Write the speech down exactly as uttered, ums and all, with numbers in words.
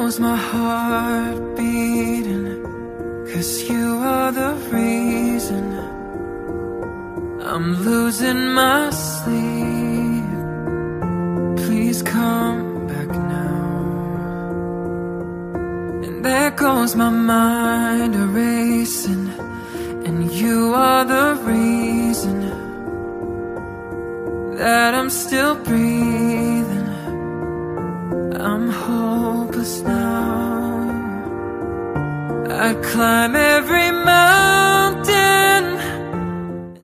goes my heart beating, 'cause you are the reason I'm losing my sleep. Please come back now. And there goes my mind erasing, and you are the reason that I'm still breathing. I'm hopeless now. I'd climb every